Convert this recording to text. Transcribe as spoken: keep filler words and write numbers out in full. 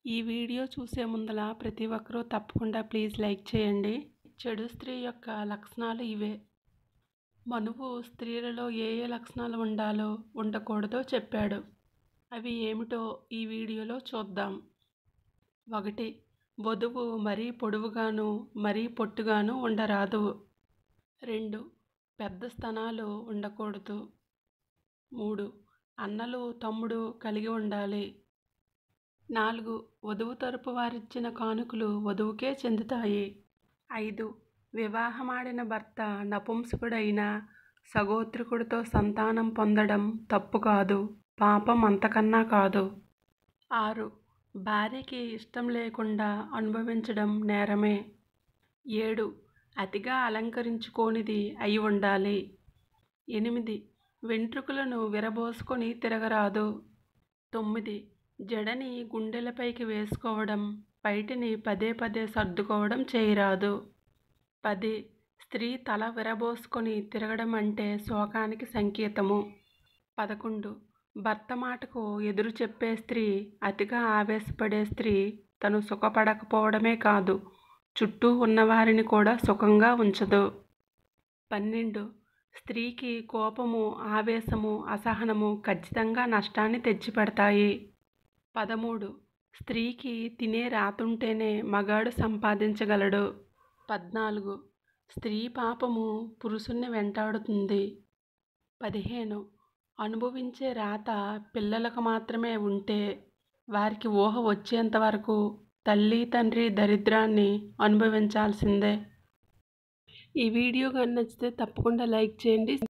ఈ వీడియో చూసే ముందల ప్రతి ఒక్కరూ తప్పకుండా ప్లీజ్ లైక్ చేయండి. చెడు స్త్రీ యొక్క లక్షణాలు ఇవే. మనువు స్త్రీలలో ఏ ఏ లక్షణాలు ఉండాలో ఉండకూడదో చెప్పాడు. అవి ఏమిటో ఈ వీడియోలో చూద్దాం. ఒకటి, వధువు మరీ పొడవుగాను మరీ పొట్టుగాను ఉండరాదు. రెండు, పెద్ద స్తనాలు ఉండకూడదు. మూడు, అన్నలు తమ్ముడు కలిగి ఉండాలి. నాలుగు, వధువు తరపు వారిచ్చిన కానుకలు వధువుకే చెందుతాయి. ఐదు, వివాహమాడిన భర్త నపుంసకుడైన సగోత్రికుడితో సంతానం పొందడం తప్పు కాదు, పాపం అంతకన్నా కాదు. ఆరు, భార్యకి ఇష్టం లేకుండా అనుభవించడం నేరమే. ఏడు, అతిగా అలంకరించుకోనిది అయి ఉండాలి. ఎనిమిది, వెంట్రుకలను విరబోసుకొని తిరగరాదు. తొమ్మిది, జడని గుండెలపైకి వేసుకోవడం, పైటిని పదే పదే సర్దుకోవడం చేయరాదు. పది, స్త్రీ తల విరబోసుకొని తిరగడం అంటే శోకానికి సంకేతము. పదకొండు, భర్త మాటకు ఎదురు చెప్పే స్త్రీ, అతిగా ఆవేశపడే స్త్రీ తను సుఖపడకపోవడమే కాదు, చుట్టూ ఉన్నవారిని కూడా సుఖంగా ఉంచదు. పన్నెండు, స్త్రీకి కోపము, ఆవేశము, అసహనము ఖచ్చితంగా నష్టాన్ని తెచ్చిపెడతాయి. పదమూడు, స్త్రీకి తినే రాతుంటేనే మగాడు సంపాదించగలడు. పద్నాలుగు, స్త్రీ పాపము పురుషుణ్ణి వెంటాడుతుంది. పదిహేను, అనుభవించే రాత పిల్లలకు మాత్రమే ఉంటే వారికి ఊహ వచ్చేంత వరకు తల్లి తండ్రి దరిద్రాన్ని అనుభవించాల్సిందే. ఈ వీడియో కానీ నచ్చితే తప్పకుండా లైక్ చేయండి.